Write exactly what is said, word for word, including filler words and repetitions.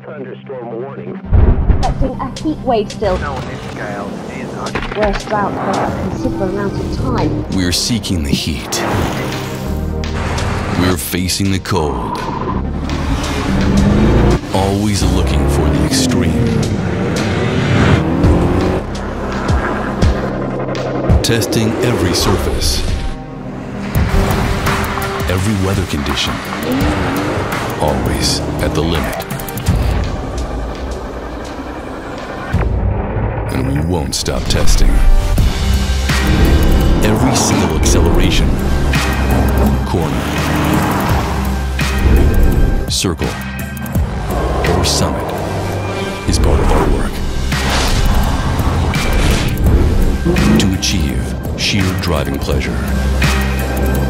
thunderstorm warning. Expecting a heat wave still. No one is scale is on. Worst drought for a considerable amount of time. We're seeking the heat. We're facing the cold. Always looking for the extreme. Testing every surface. Every weather condition. Always at the limit. And we won't stop testing. Every single acceleration, corner, circle, or summit is part of our work. To achieve sheer driving pleasure.